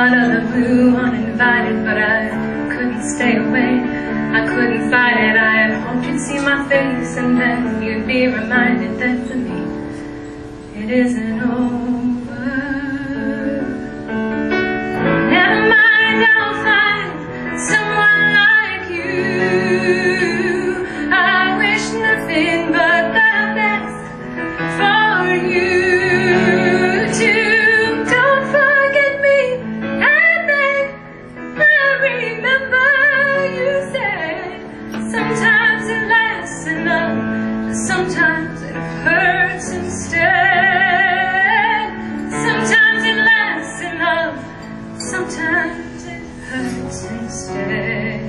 out of the blue, uninvited, but I couldn't stay away. I couldn't fight it. I had hoped you'd see my face, and then you'd be reminded that for me it isn't over. Never mind, I'll find someone like you. I wish nothing but the best for you too. Don't forget me, I beg. I remember you said sometimes it lasts enough, but sometimes it hurts instead. Sometimes it lasts enough, sometimes it hurts instead.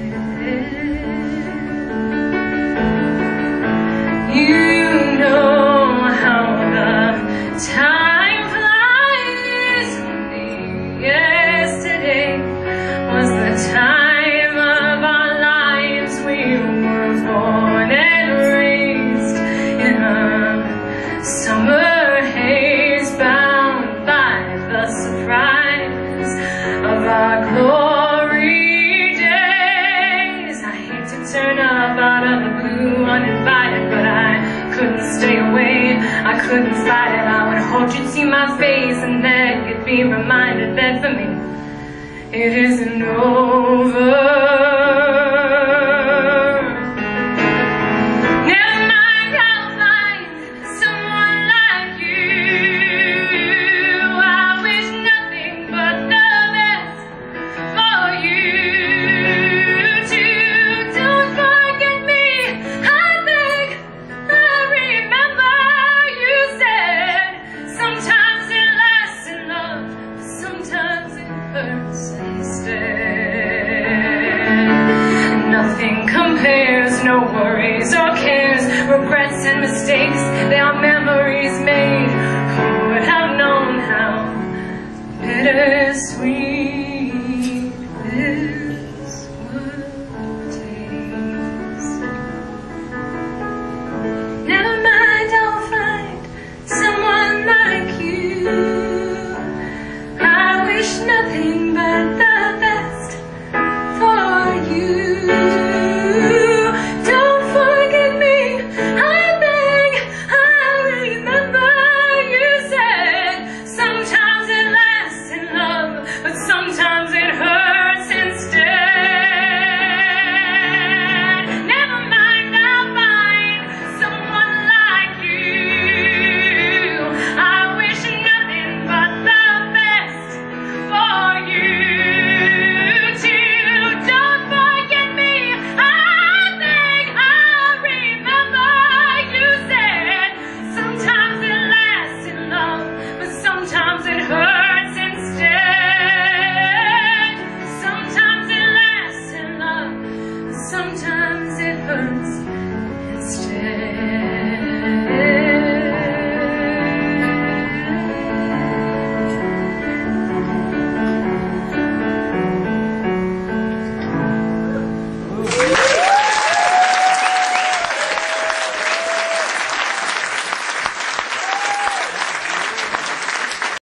You know how the time flies. Yesterday was the time of our lives. We were born and raised in a summer haze, bound by the surprise of our glory days. I hate to turn up out of the blue uninvited, but I couldn't stay away. I couldn't fight it. I would hope you'd see my face, and then you'd be reminded that for me it isn't over. Nothing compares, no worries or cares, regrets and mistakes, they are memories made. Who would have known how bittersweet